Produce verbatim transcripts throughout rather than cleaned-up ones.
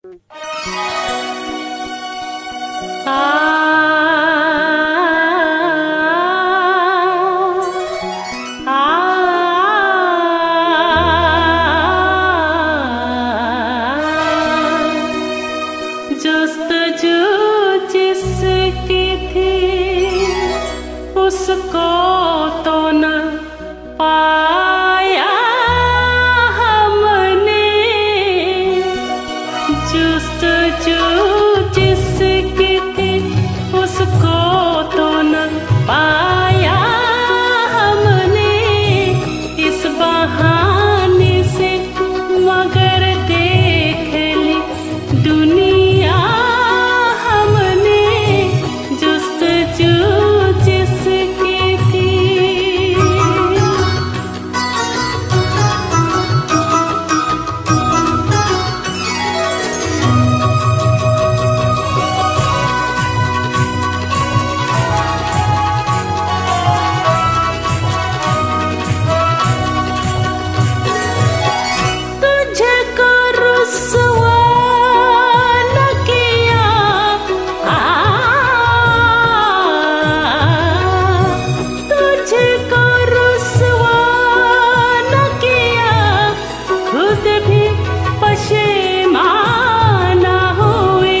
जस्तजू जिसकी थी उसको तो न पाया हमने, जस्तजू जिसकी थी उसको तो न पाया हमने, इस बहाने से मगर देख ली दुनिया हमने, जस्तजू जिसकी थी। तुझको रुसवा न किया, तुझको रुसवा न किया, खुद भी पशेमाना हुए,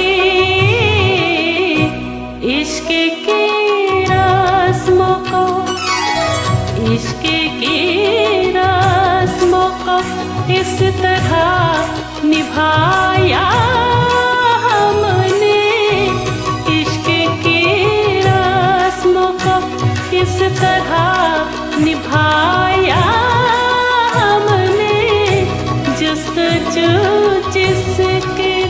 इश्क की रस्मों को, इश्क की रस्मों को इस तरह निभाया हमने, इश्क की रस्मों को इस तरह निभाया हमने, जस्तजू जिसकी